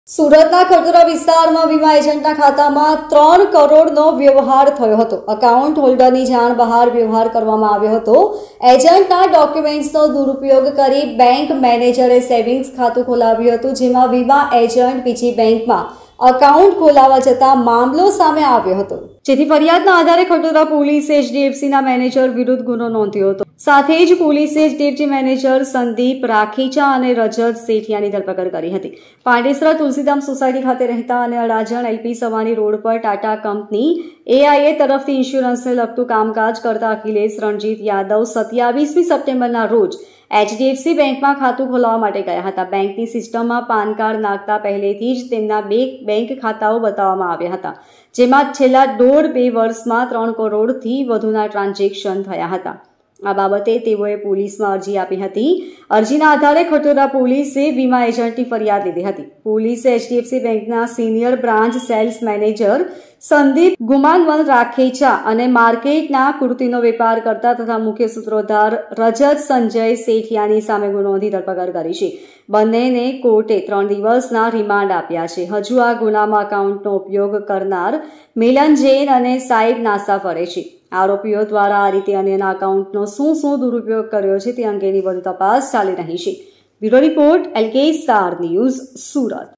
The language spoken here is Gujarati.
સુરતના ખટોરા વિસ્તારમાં વીમા એજન્ટના ખાતામાં 3 કરોડનો વ્યવહાર થયો હતો। એકાઉન્ટ હોલ્ડરની જાણ બહાર વ્યવહાર કરવામાં આવ્યો હતો। એજન્ટના ડોક્યુમેન્ટ્સનો દુરુપયોગ કરી બેંક મેનેજરે સેવિંગ્સ ખાતું ખોલાવ્યું હતું, જેમાં વીમા એજન્ટ બીજી બેંકમાં એકાઉન્ટ ખોલાવવા જતા મામલો સામે આવ્યો હતો, જેથી ફરિયાદના આધારે ખટોરા પોલીસે એચડીએફસીના મેનેજર વિરુદ્ધ ગુનો નોંધ્યો હતો। સાથે જ પોલીસે એચડીએફસી મેનેજર સંદીપ રાખીચા અને રજત સેઠિયાની ધરપકડ કરી હતી। પાંડેસરા તુલસીધામ સોસાયટી ખાતે રહેતા અને અડાજણ એલપી સવાણી રોડ પર ટાટા કંપની એઆઈએ તરફથી ઇન્સ્યોરન્સને લગતું કામકાજ કરતા અખિલેશ રણજીત યાદવ 27મી સપ્ટેમ્બરના રોજ એચડીએફસી બેંકમાં ખાતું ખોલાવવા માટે ગયા હતા। બેંકની સિસ્ટમમાં પાન કાર્ડ નાખતા પહેલેથી જ તેમના 2 બેંક ખાતાઓ બતાવવામાં આવ્યા હતા, જેમાં છેલ્લા 1.5-2 વર્ષમાં 3 કરોડથી વધુના ટ્રાન્ઝેક્શન થયા હતા। આ બાબતે તેઓએ પોલીસમાં અરજી આપી હતી। અરજીના આધારે ખટોરા પોલીસે વીમા એજન્ટની ફરિયાદ લીધી હતી। પોલીસે એચડીએફસી બેંકના senior branch sales manager Sandeep Gumanvan Rakhecha અને માર્કેટના કુર્તીનો વેપાર કરતા તથા મુખ્ય સૂત્રધાર રજત સંજય સેઠિયાની સામે ગુનો નોંધી ધરપકડ કરી છે। બંનેને કોર્ટે 3 દિવસના રિમાન્ડ આપ્યા છે। હજુ આ ગુનામાં એકાઉન્ટનો ઉપયોગ કરનાર મિલન જૈન અને સાહેબ નાસા ફરે છે। આરોપીઓ દ્વારા આ રીતે અન્યના એકાઉન્ટનો શું દુરુપયોગ કર્યો છે તે અંગેની વધુ તપાસ ચાલી રહી છે। Bureau report LK star news, Surat.